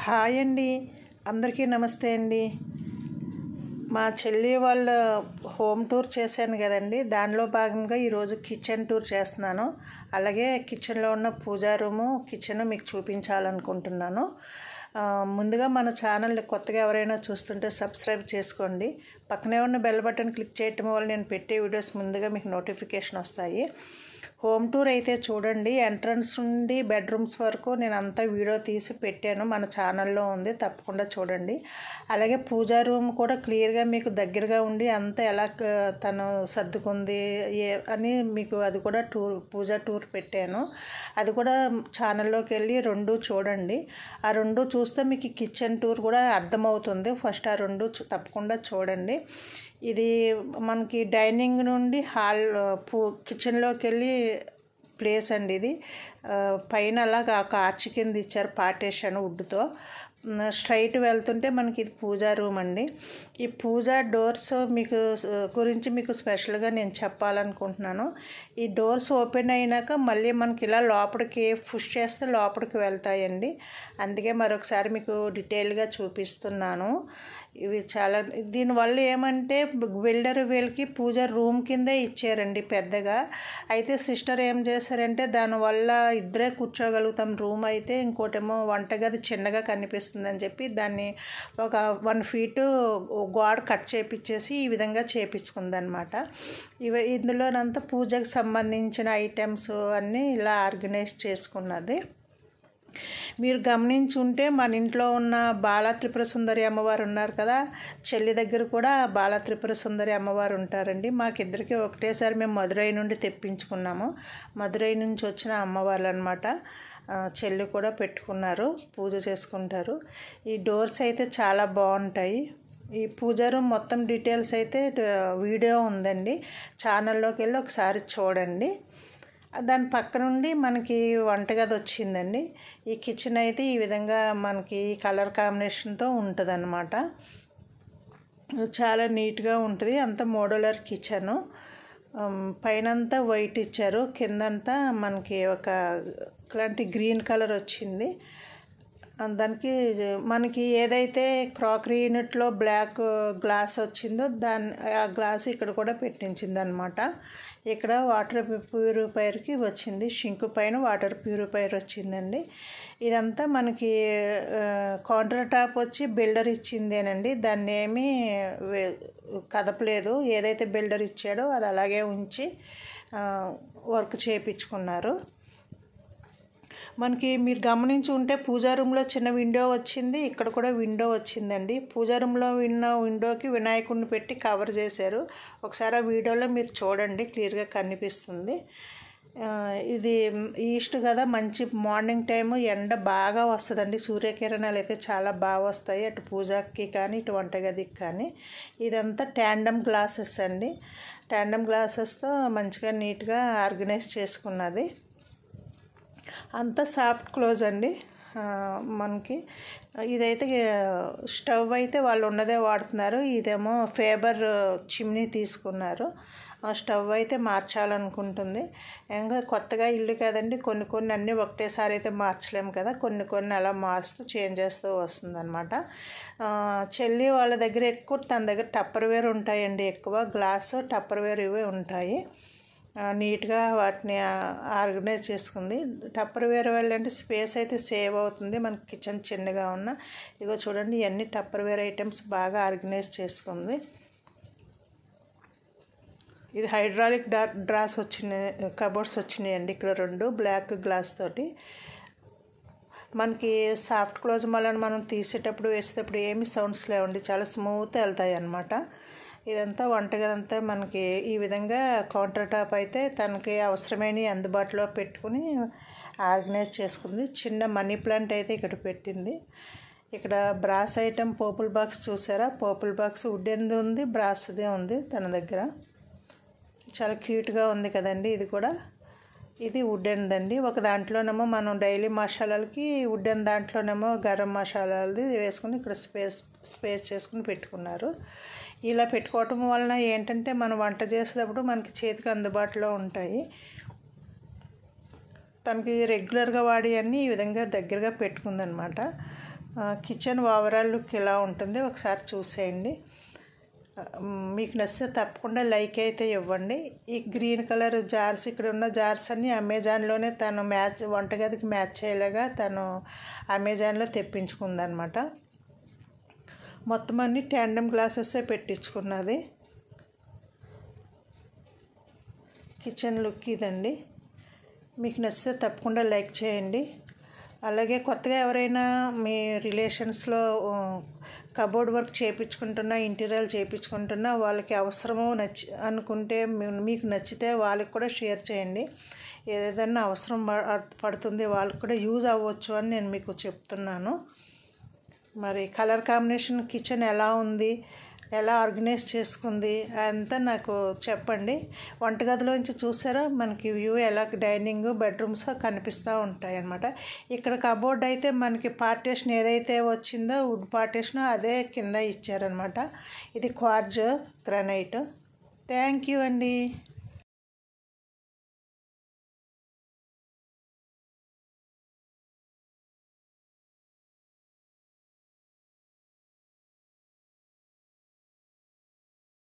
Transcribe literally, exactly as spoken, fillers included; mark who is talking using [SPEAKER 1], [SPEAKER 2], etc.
[SPEAKER 1] Hi అండి, అందరికీ నమస్తే అండి. మా చెల్లి వాళ్ళ హోమ్ టూర్ చేశాను కదండి, దానిలో భాగంగా ఈరోజు కిచెన్ టూర్ చేస్తున్నాను. అలాగే కిచెన్లో ఉన్న పూజా రూము, కిచెన్ మీకు చూపించాలనుకుంటున్నాను. ముందుగా మన ఛానల్ని కొత్తగా ఎవరైనా చూస్తుంటే సబ్స్క్రైబ్ చేసుకోండి. పక్కనే ఉన్న బెల్ బటన్ క్లిక్ చేయటం వల్ల నేను పెట్టే వీడియోస్ ముందుగా మీకు నోటిఫికేషన్ వస్తాయి. హోమ్ టూర్ అయితే చూడండి. ఎంట్రన్స్ నుండి బెడ్రూమ్స్ వరకు నేను అంతా వీడియో తీసి పెట్టాను, మన ఛానల్లో ఉంది, తప్పకుండా చూడండి. అలాగే పూజా రూమ్ కూడా క్లియర్గా మీకు దగ్గరగా ఉండి అంతా ఎలా తను సర్దుకుంది ఏ అని మీకు అది కూడా టూర్ పూజా టూర్ పెట్టాను. అది కూడా ఛానల్లోకి వెళ్ళి రెండు చూడండి. ఆ రెండు చూస్తే మీకు కిచెన్ టూర్ కూడా అర్థమవుతుంది. ఫస్ట్ ఆ రెండు తప్పకుండా చూడండి. ఇది మనకి డైనింగ్ నుండి హాల్ పూ కిచెన్లోకి వెళ్ళి ప్లేస్ అండి. ఇది పైన అలాగా ఒక ఆర్చ్ కింద ఇచ్చారు పార్టీషన్ వుడ్తో. స్ట్రైట్ వెళ్తుంటే మనకి ఇది పూజా రూమ్ అండి. ఈ పూజా డోర్స్ మీకు గురించి మీకు స్పెషల్గా నేను చెప్పాలనుకుంటున్నాను. ఈ డోర్స్ ఓపెన్ అయినాక మళ్ళీ మనకి ఇలా లోపలికి పుష్ చేస్తే లోపలికి వెళ్తాయండి. అందుకే మరొకసారి మీకు డీటెయిల్గా చూపిస్తున్నాను. ఇవి చాలా దీనివల్ల ఏమంటే బిల్డర్ వీళ్ళకి పూజ రూమ్ కిందే ఇచ్చారండి పెద్దగా. అయితే సిస్టర్ ఏం చేశారంటే దానివల్ల ఇద్దరే కూర్చోగలుగుతాం రూమ్ అయితే, ఇంకోటేమో వంటగది చిన్నగా కనిపిస్తుంది అని చెప్పి దాన్ని ఒక వన్ ఫీటు గోడ కట్ చేపించేసి ఈ విధంగా చేపించుకుందనమాట. ఇవి ఇందులోనంతా పూజకు సంబంధించిన ఐటమ్స్ అన్నీ ఇలా ఆర్గనైజ్ చేసుకున్నది. మీరు గమనించి ఉంటే మన ఇంట్లో ఉన్న బాల త్రిపుర సుందరి అమ్మవారు ఉన్నారు కదా, చెల్లి దగ్గర కూడా బాల త్రిపుర సుందరి అమ్మవారు ఉంటారండి. మాకిద్దరికి ఒకటేసారి మేము మదురై నుండి తెప్పించుకున్నాము. మదురై నుంచి వచ్చిన అమ్మవార్లు అనమాట. చెల్లి కూడా పెట్టుకున్నారు, పూజ చేసుకుంటారు. ఈ డోర్స్ అయితే చాలా బాగుంటాయి. ఈ పూజా రూమ్ మొత్తం డీటెయిల్స్ అయితే వీడియో ఉందండి, ఛానల్లోకి వెళ్ళి ఒకసారి చూడండి. దాని పక్క నుండి మనకి వంటగది వచ్చిందండి. ఈ కిచెన్ అయితే ఈ విధంగా మనకి కలర్ కాంబినేషన్తో ఉంటుంది అన్నమాట. చాలా నీట్గా ఉంటుంది. అంతా మోడ్యులర్ కిచెను. పైనంతా వైట్ ఇచ్చారు, కిందంతా మనకి ఒక ఇలాంటి గ్రీన్ కలర్ వచ్చింది. దానికి మనకి ఏదైతే క్రాకరీ యూనిట్లో బ్లాక్ గ్లాస్ వచ్చిందో దాని ఆ గ్లాస్ ఇక్కడ కూడా పెట్టించింది అనమాట. ఇక్కడ వాటర్ ప్యూరిఫైర్కి వచ్చింది, షింక్ పైన వాటర్ ప్యూరిఫైర్ వచ్చిందండి. ఇదంతా మనకి కౌంటర్ టాప్ వచ్చి బిల్డర్ ఇచ్చిందేనండి, దాన్ని ఏమీ కదపలేదు. ఏదైతే బిల్డర్ ఇచ్చాడో అది అలాగే ఉంచి వర్క్ చేయించుకున్నారు. మనకి మీరు గమనించి ఉంటే పూజా రూమ్లో చిన్న విండో వచ్చింది, ఇక్కడ కూడా విండో వచ్చిందండి. పూజా రూమ్లో ఉన్న విండోకి వినాయకుడిని పెట్టి కవర్ చేశారు. ఒకసారి ఆ వీడియోలో మీరు చూడండి, క్లియర్గా కనిపిస్తుంది. ఇది ఈస్ట్ కదా, మంచి మార్నింగ్ టైము ఎండ బాగా వస్తుందండి. సూర్యకిరణాలు అయితే చాలా బాగా వస్తాయి, అటు పూజకి కానీ ఇటు వంటగదికి కానీ. ఇదంతా ట్యాండమ్ గ్లాసెస్ అండి. ట్యాండమ్ గ్లాసెస్తో మంచిగా నీట్గా ఆర్గనైజ్ చేసుకున్నది. అంతా సాఫ్ట్ క్లోజ్ అండి. మనకి ఇదైతే స్టవ్ అయితే వాళ్ళు ఉన్నదే వాడుతున్నారు. ఇదేమో ఫేబర్ చిమ్నీ తీసుకున్నారు. స్టవ్ అయితే మార్చాలనుకుంటుంది. ఇంకా కొత్తగా ఇల్లు కదండి, కొన్ని కొన్ని అన్నీ ఒకటేసారి అయితే మార్చలేము కదా, కొన్ని కొన్ని అలా మారుస్తూ చేంజ్ చేస్తూ వస్తుంది అనమాట. చెల్లి వాళ్ళ దగ్గర ఎక్కువ తన దగ్గర టప్పర్వేర్ ఉంటాయండి, ఎక్కువ గ్లాసు టప్పర్వేర్ ఇవే ఉంటాయి. నీట్గా వాటిని ఆర్గనైజ్ చేసుకుంది. టప్పర్వేర్ వల్ల అంటే స్పేస్ అయితే సేవ్ అవుతుంది మనకి, కిచెన్ చిన్నగా ఉన్న. ఇదిగో చూడండి, ఇవన్నీ టప్పర్వేర్ ఐటమ్స్ బాగా ఆర్గనైజ్ చేసుకుంది. ఇది హైడ్రాలిక్ డా డ్రాస్ వచ్చినాయి, కబోర్డ్స్ వచ్చినాయండి ఇక్కడ రెండు, బ్లాక్ గ్లాస్ తోటి. మనకి సాఫ్ట్ క్లోజ్ మళ్ళీ మనం తీసేటప్పుడు వేసేటప్పుడు ఏమి సౌండ్స్ లేవండి, చాలా స్మూత్ వెళ్తాయి అన్నమాట. ఇదంతా వంటగదంతా మనకి ఈ విధంగా కౌంటర్ టాప్ అయితే తనకి అవసరమైన అందుబాటులో పెట్టుకుని ఆర్గనైజ్ చేసుకుంది. చిన్న మనీ ప్లాంట్ అయితే ఇక్కడ పెట్టింది. ఇక్కడ బ్రాస్ ఐటమ్ పోపుల్ బాక్స్ చూసారా, పోపుల్ బాక్స్ వుడెన్ది ఉంది, బ్రాస్ది ఉంది తన దగ్గర. చాలా క్యూట్గా ఉంది కదండి. ఇది కూడా ఇది వుడెన్దండి. ఒక దాంట్లోనేమో మనం డైలీ మసాలాలకి, వుడెన్ దాంట్లోనేమో గరం మసాలాలది వేసుకుని ఇక్కడ స్పేస్ స్పేస్ చేసుకుని పెట్టుకున్నారు. ఇలా పెట్టుకోవటం వలన ఏంటంటే మనం వంట చేసేటప్పుడు మనకి చేతికి అందుబాటులో ఉంటాయి. తనకి రెగ్యులర్గా వాడి అన్నీ ఈ విధంగా దగ్గరగా పెట్టుకుందనమాట. కిచెన్ ఓవరాల్ లుక్ ఇలా ఉంటుంది, ఒకసారి చూసేయండి. మీకు నచ్చితే తప్పకుండా లైక్ అయితే ఇవ్వండి. ఈ గ్రీన్ కలర్ జార్స్, ఇక్కడ ఉన్న జార్స్ అన్నీ అమెజాన్లోనే తను మ్యాచ్ వంటగదికి మ్యాచ్ అయ్యేలాగా తను అమెజాన్లో తెప్పించుకుందనమాట. మొత్తం అన్ని ట్యాండమ్ గ్లాసెస్సే పెట్టించుకున్నది. కిచెన్ లుక్ ఇదండి. మీకు నచ్చితే తప్పకుండా లైక్ చేయండి. అలాగే కొత్తగా ఎవరైనా మీ రిలేషన్స్లో కబోర్డ్ వర్క్ చేయించుకుంటున్నా, ఇంటీరియర్ చేయించుకుంటున్నా, వాళ్ళకి అవసరమో నచ్చి అనుకుంటే మీకు నచ్చితే వాళ్ళకి కూడా షేర్ చేయండి. ఏదైనా అవసరం పడుతుంది, వాళ్ళకి కూడా యూజ్ అవ్వచ్చు అని నేను మీకు చెప్తున్నాను. మరి కలర్ కాంబినేషన్ కిచెన్ ఎలా ఉంది, ఎలా ఆర్గనైజ్ చేసుకుంది అంతా నాకు చెప్పండి. వంటగదిలోంచి చూసారా మనకి వ్యూ ఎలా డైనింగ్ బెడ్రూమ్స్ కనిపిస్తూ ఉంటాయి అన్నమాట. ఇక్కడ కబోర్డ్ అయితే మనకి పార్టీషన్ ఏదైతే వచ్చిందో వుడ్ పార్టీషన్ అదే కింద ఇచ్చారనమాట. ఇది క్వార్జ్ గ్రానైట్. థ్యాంక్ యూ అండి.